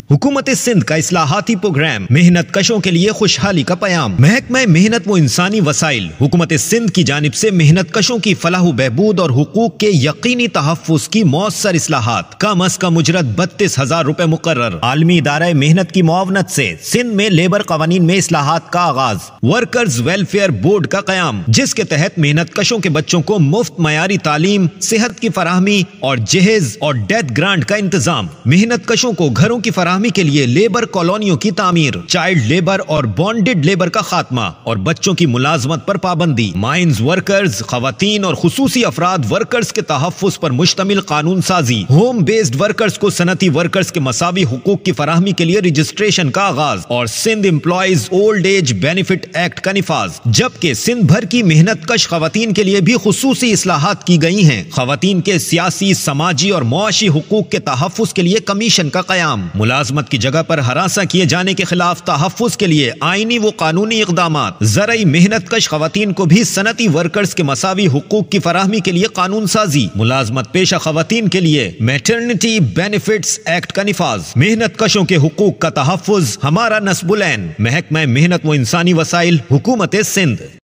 हुकूमत सिंध का इस्लाहाती प्रोग्राम मेहनत कशों के लिए खुशहाली का पैगाम। महकमा मेहनत व इंसानी वसाइल हुकूमत सिंध की जानिब से मेहनत कशों की फलाह बहबूद और हुकूक के यकीनी तहफ़्फ़ुज़ की मौसर इस्लाहात कम अज़ कम उजरत 32,000 रुपए मुकर्रर। आलमी इदारा मेहनत की मुआवनत से सिंध में लेबर कवानीन में इस्लाहात का आगाज। वर्कर्स वेलफेयर बोर्ड का क़याम, जिसके तहत मेहनत कशों के बच्चों को मुफ्त मयारी तालीम, सेहत की फराहमी और जहेज और डेथ ग्रांट का इंतजाम। मेहनत कशों को घरों की फराहमी के लिए लेबर कॉलोनियों की तामीर, चाइल्ड लेबर और बॉन्डेड लेबर का खात्मा और बच्चों की मुलाजमत पर पाबंदी। माइंस वर्कर्स, खवातीन और खुसूसी अफराद वर्कर्स के तहफ़्फ़ुज़ पर मुश्तमिल कानून साजी। होम बेस्ड वर्कर्स को सनती वर्कर्स के मसावी हुकूक की फराहमी के लिए रजिस्ट्रेशन का आगाज और Sindh employees old age benefit act का निफाज। जबकि सिंध भर की मेहनत कश खवातीन के लिए भी खुसूसी इस्लाहात की गई हैं। खवातीन के सियासी, समाजी और मुआशी हुकूक के तहफ़्फ़ुज़ के लिए कमीशन का क़याम। मुलाजमत की जगह पर हरासा किए जाने के खिलाफ तहफ़्फ़ुज़ के लिए आईनी व कानूनी इक़दामात। ज़राई मेहनत कश खवातीन को भी सनती वर्कर्स के मसावी हुकूक की फराहमी के लिए कानून साजी। मुलाजमत पेशा खवातीन के लिए मैटरनिटी बेनिफिट्स एक्ट का निफाज। मेहनत कशों के हुकूक का तहफ़्फ़ुज़ हमारा नस्बुल ऐन। महकमा मेहनत व इंसानी वसाइल, हुकूमत सिंध।